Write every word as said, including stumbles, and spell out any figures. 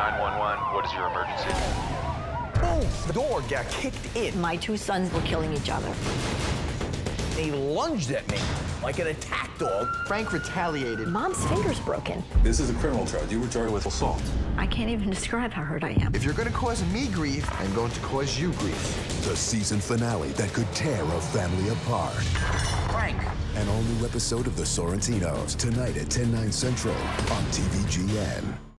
nine one one, what is your emergency? Boom! The door got kicked in. My two sons were killing each other. They lunged at me like an attack dog. Frank retaliated. Mom's finger's broken. This is a criminal charge. You were charged with assault. I can't even describe how hurt I am. If you're gonna cause me grief, I'm going to cause you grief. The season finale that could tear a family apart. Frank. An all-new episode of The Sorrentinos, tonight at ten, nine central on T V G N.